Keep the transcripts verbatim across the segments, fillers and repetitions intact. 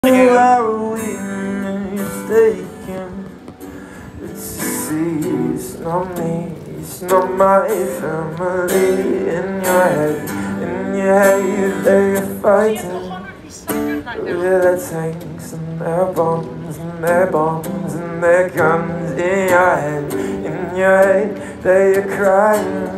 Where are we mistaken? It's the sea, it's not me, it's not my family. In your head, in your head, they're fighting with their tanks and their bombs and their bombs and their guns. In your head, in your head, they're crying.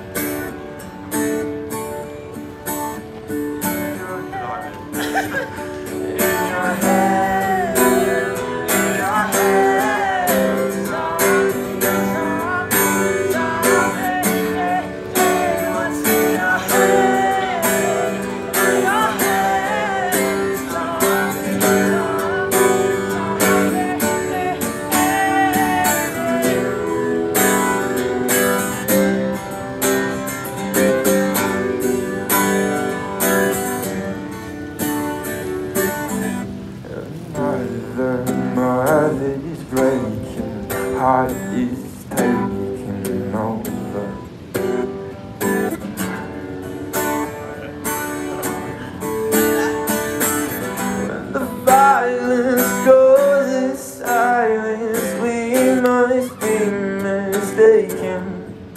My heart is breaking, heart is taking over. When the violence goes in silence, we must be mistaken.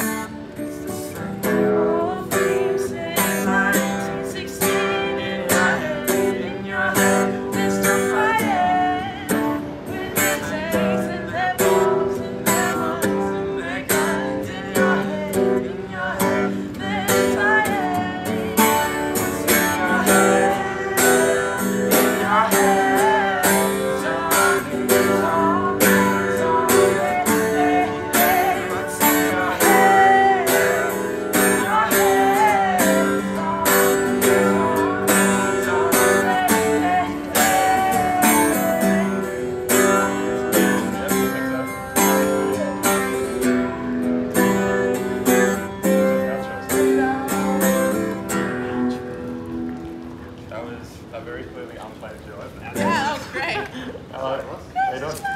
That was a very clearly unplayed joke. Yeah, that was great. Hello. How you doing?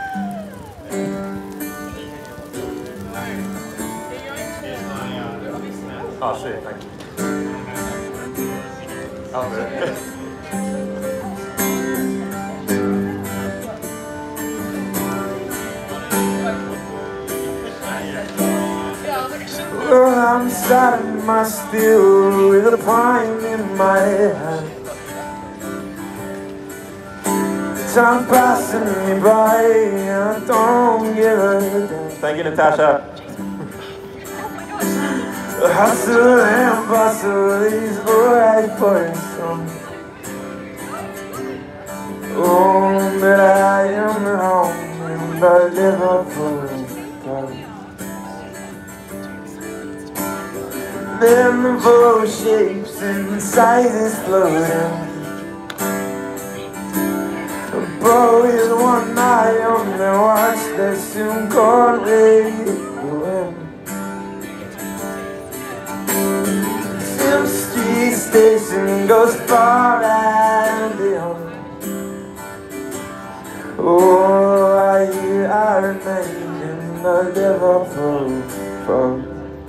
Oh, sweet, thank you. Oh, good. Well, I'm inside of my still with a pint in my hand. Time passing me by, I don't give a damn. Thank you, Natasha. Hustle and bustle is alright for some. Oh, but I am at home and I live up for it. Then the boat shapes and sizes floating. Bro is one eye on the watch, they soon can't read the wind. Some street station goes far and beyond. Oh, I hear I remain in the Liverpool fog.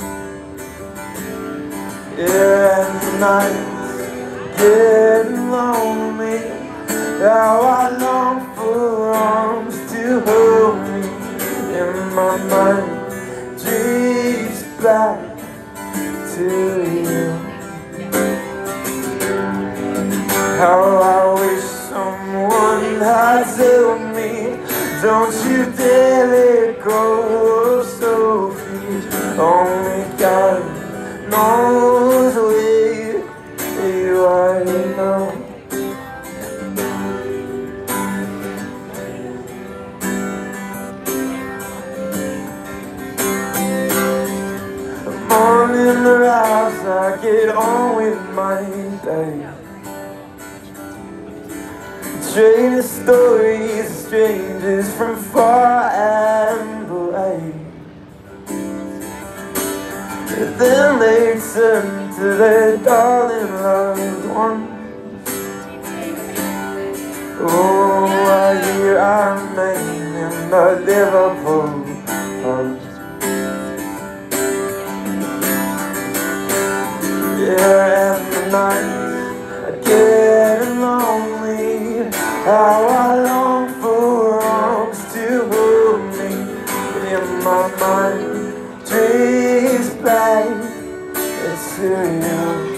Yeah, and the night's getting lonely. Now I long for arms to hold me. In my mind, dreams back to you. How I wish someone had told me, don't you dare let go of Sophie. Only God knows where you are now. In the house, I get on with my day. Trading stories of strangers from far and away. Then they turn to their darling loved ones. Oh, I hear I remain in the Liverpool pub. Yeah, and the nights are getting lonely. How I long for arms to hold me. In my mind, dreams play. It's you.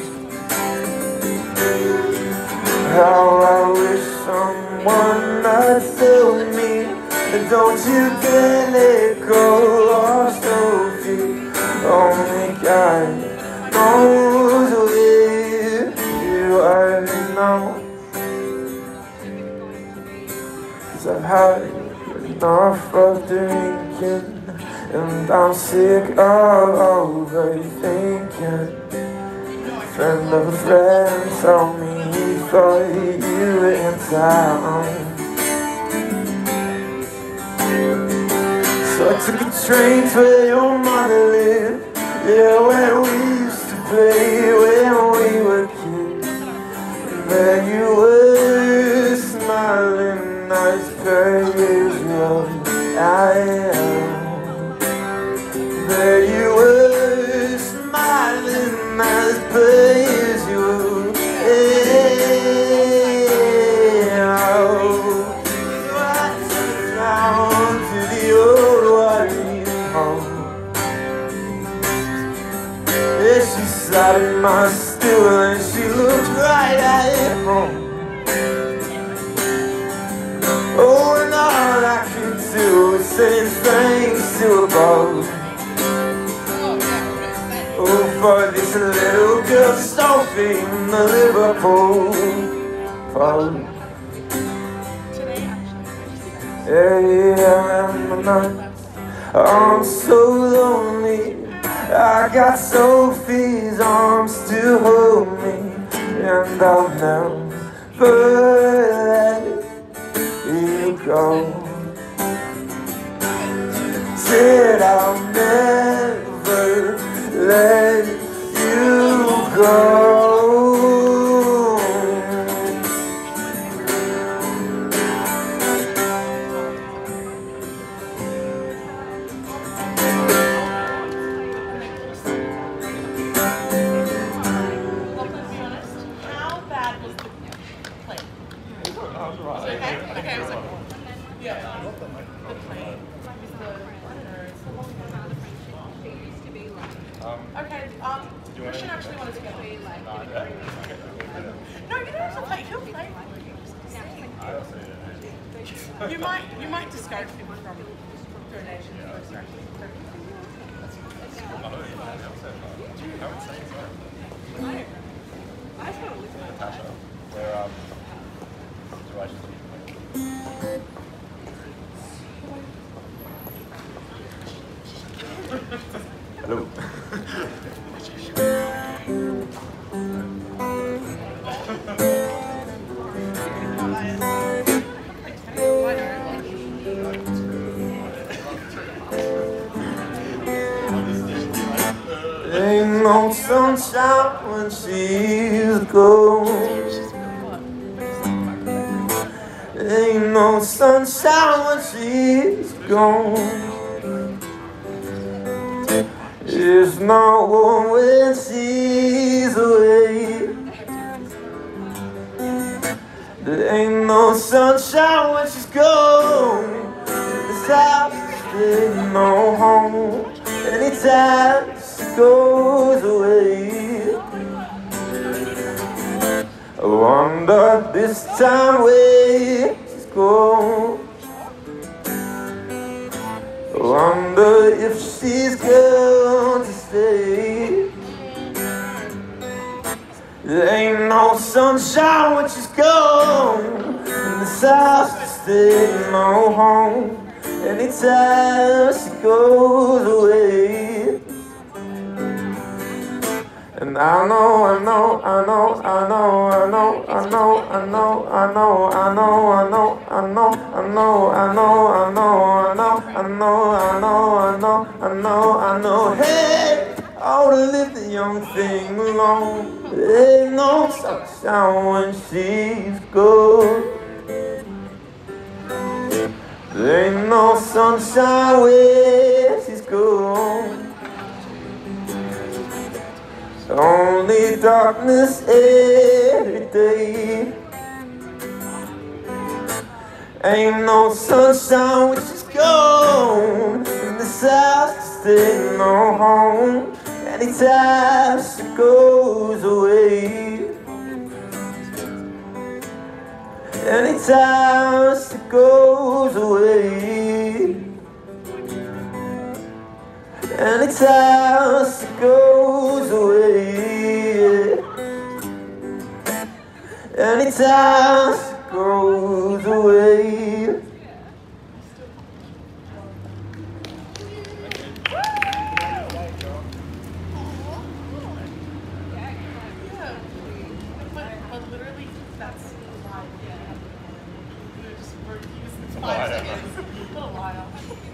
How I wish someone had told me that don't you dare let go of Sophie. Only God knows where you are now. Cause I've had enough of drinking, and I'm sick of overthinking. Friend of a friend told me he thought you were in town. So I took a train to where your mother lived. Yeah, where we used to play when we were kids. And there you were, smiling as per usual. I am. There you were, smiling as per usual. Hey, oh. So I took it down to the old white home. Yeah, she sat in my stool and she looked right at home. Oh, and all I could do was say thanks to a boat. Oh, for this little girl Sophie in the Liverpool phone. Yeah, yeah, I'm not. I'm so lonely. I got Sophie's arms to hold me, and I'll never let you go. Said I'll never let you go. Okay, um, Christian actually wanted to get me like. No, you don't have to play. He'll play. You might, you might discourage people from donations. Natasha, where um, Hello. Ain't no sunshine when she's gone. Ain't no sunshine when she's gone. There's no one when she's away. There ain't no sunshine when she's gone. This house ain't no home anytime she goes away. I wonder this time where she's gone. I wonder if she's going to stay. There ain't no sunshine when she's gone, and this house just ain't no home anytime she goes away. And I know, I know, I know, I know, I know, I know, I know, I know, I know, I know, I know, I know, I know, I know, I know, I know, I know, I know, I know, I know. Hey, I wanna leave the young thing alone. There ain't no sunshine when she's gone. There ain't no sunshine when she's gone. Only darkness every day. Ain't no sunshine which is gone. In this house there ain't no home. Anytime she goes away, anytime she goes away, anytime she goes away, anytime she goes away. But literally, that's live. Yeah. We're just, we're using five seconds. What a while.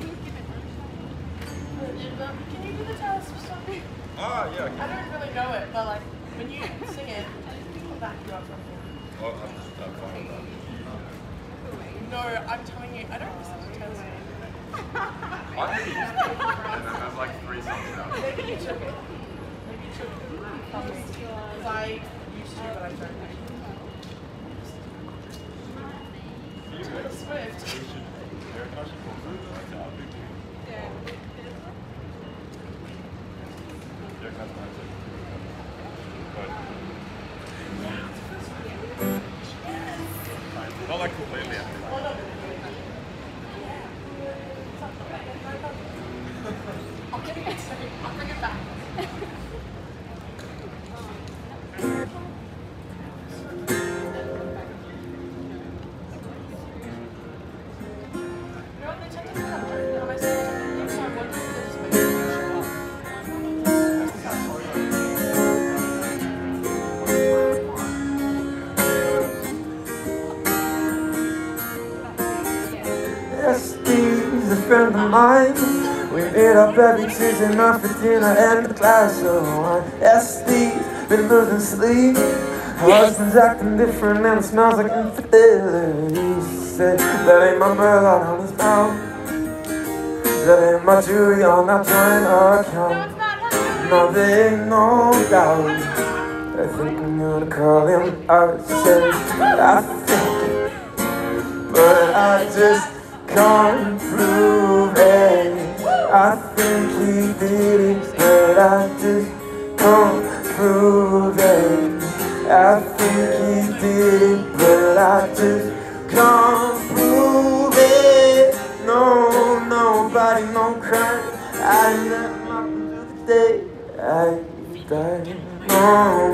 Can you do the task for something? Ah, yeah. I don't really know it, but like, when you sing it, I'll back you up from here. Oh, I'm just I'm fine with that. No, I'm telling you, I don't listen to Taylor Swift. I really used to, and I have like three songs now. Maybe you took it. Maybe you took it. Because I used to, but I don't actually. Taylor Swift. Eric, I should go through that. I'll be good. Eric, that's my tip. But not like completely. I'll give it a second. I'll bring it back. He's a friend of mine. We meet up every Tuesday night for dinner and a glass of wine. Estee's been losing sleep. Her husband's acting different and it smells like infidelity. She said, that ain't my Merlot on his mouth. That ain't my jewelry on that joint account. No, there ain't no doubt. I think I'm gonna call him out. She said, I think, but I just can't prove it. I think he did it, but I just can't prove it. I think he did it, but I just can't prove it. No, nobody, no crime. I ain't let nothing do the day I died. No,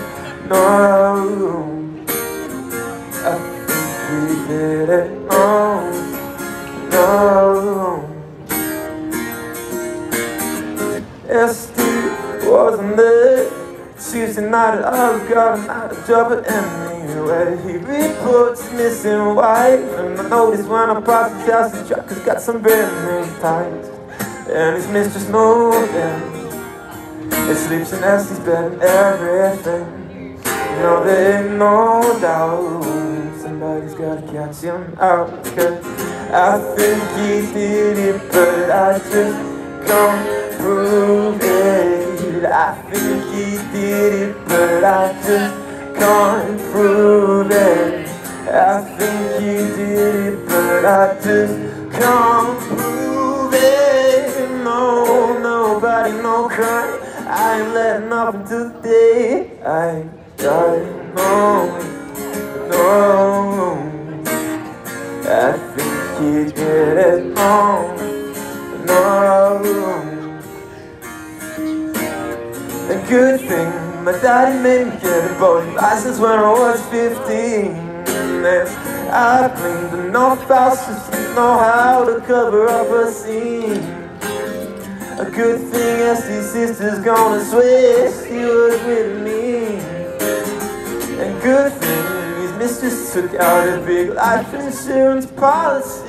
no, I think he did it. No. No, Esther wasn't there Tuesday night at Olive Garden. I had a job at anyway. He reports missing wife, and I noticed when I passed his house, the truck has got some brand new tires, and his mistress knows him. He sleeps in Esther's bed and everything. You know there ain't no doubt somebody's gotta catch him out. Cause I think he did it, but I just can't prove it. I think he did it, but I just can't prove it. I think he did it, but I just can't prove it. No, nobody, no crime. I ain't letting up until the day I die. No, no, I think he did it, no, no. A good thing my daddy made me get a boating license when I was fifteen. And I cleaned enough houses to know how to cover up a scene. A good thing Estie's sister's gonna swear she was with me. And good thing his mistress took out a big life insurance policy.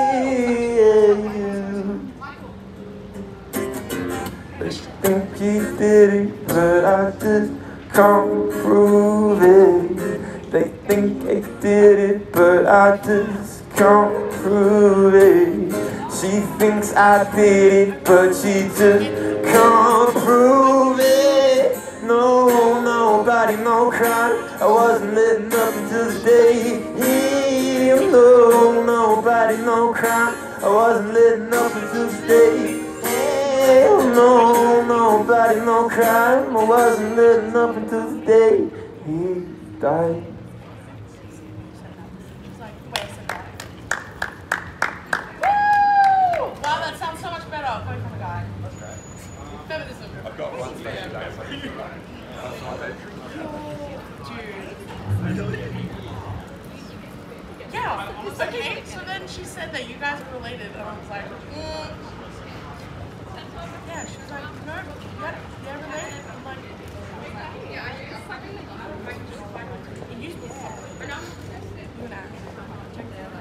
They think he did it, but I just can't prove it. They think he did it, but I just can't prove it. She thinks I did it, but she just can't prove it. No, nobody, no crime. I wasn't letting up until the day he, no, no. nobody, no crime. I wasn't letting up until today. Hell no, nobody, no crime. I wasn't letting up until today he died. Wow, that sounds so much better coming from a guy. Okay. Feminism. I've got one special day. That's my bedroom. Yeah. Okay. So then she said that you guys were related, and I was like, mm. Yeah. She was like, no, yeah, yeah, related. I'm like, it used to be hard. You and I. Check it out.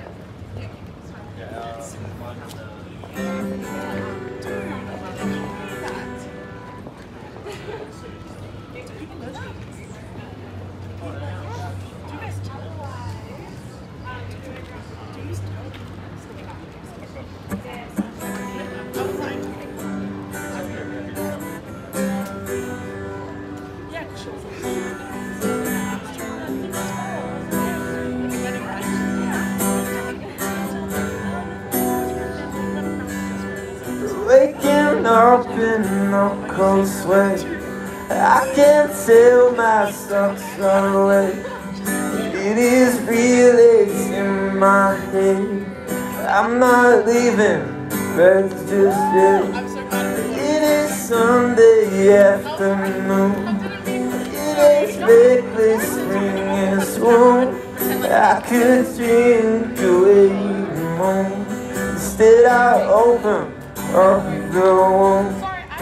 Waking up in a cold sweat, I can't tell my socks are away. It is real, it's in my head. I'm not leaving, but just yet. It is Sunday afternoon. It is late spring in swoon. I could drink away the moon. Instead I open up the wound.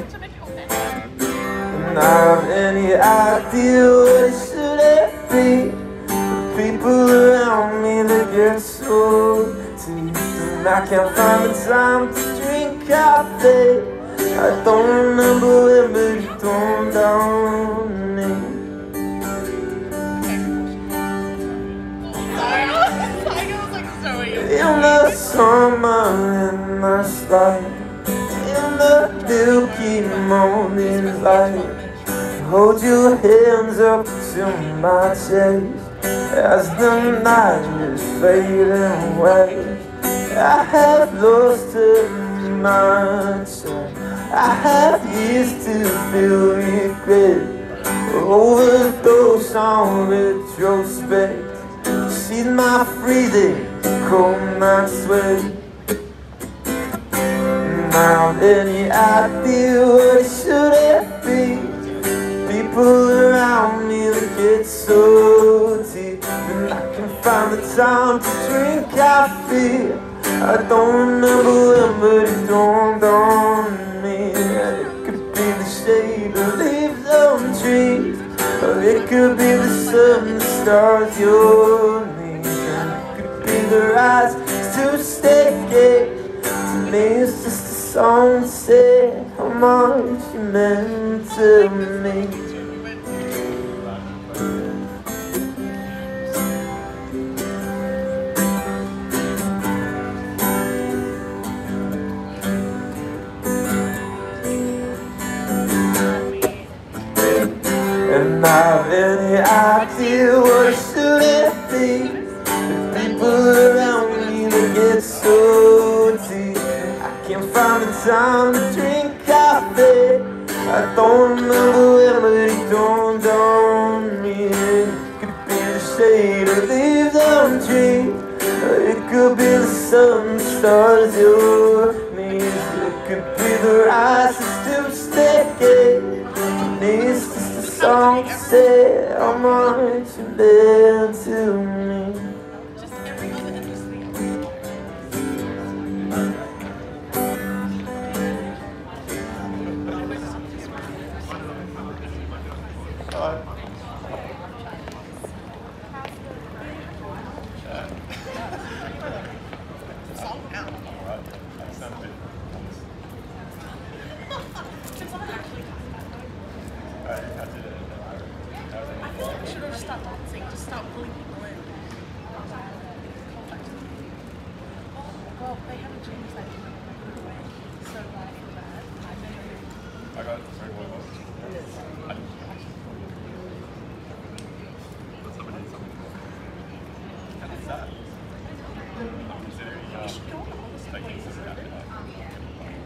And I have any idea what it should have been. The people around me that get so deep, and I can't find the time to drink coffee. I don't remember when, but it dawned on me. In the summer, in the slide, in the milky morning light, hold your hands up to my chest as the night is fading away. I have lost much. I have years to feel regret, overdose on retrospect. She's my freezing cold night sweat. Now any idea what it should have been? People around me that get so deep, and I can find the time to drink coffee. I don't remember when, but it dawned on me that it could be the shade of leaves on trees, or it could be the sun, the stars, your knees, and it could be the rise to stay. To me it's just a song to say how much you meant to me. And I have any idea what it should have been. The people around me that get so deep, I can't find the time to drink coffee. I don't remember when, but it dawned on me. It could be the shade of leaves on trees, or it could be the sun, the stars, your knees. It could be the rise to stay. It's just a song to say how much you meant to me. Well, they haven't changed that way, so I feel bad. I I got it. Sorry, what was it? I didn't. But somebody did something. And it's sad. I'm considering uh, You should go on the Honest Like, Place. it's just kind of like,